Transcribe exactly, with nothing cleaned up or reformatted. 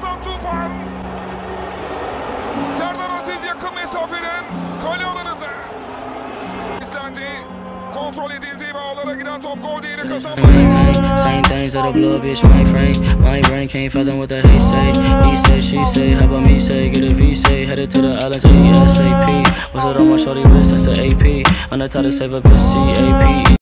Ozan Tufan. Serdar Aziz yakın mesafeden kale alanında. İzlendi. Kontrol edildi ve ağlara giden top gol değeri kazanmadı. Same things that'll blow a bitch my frame. My brain can't fathom what the hate say. He say, she say, how about me say? Get a V say, headed to the islands A S A P. What's it on my shorty wrist? That's a A P. I'm the type to save a bitch C A P.